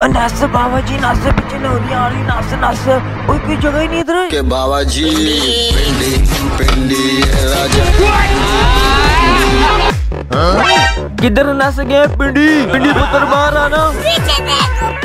नस बाबा जी नस, पीछे लोरियां वाली नस नस। कोई कोई जगह ही नहीं इधर के बाबा जी। पिंडी पिंडी राजा। किधर नस गए पिंडी? पिंडी पुत्र बाहर आना।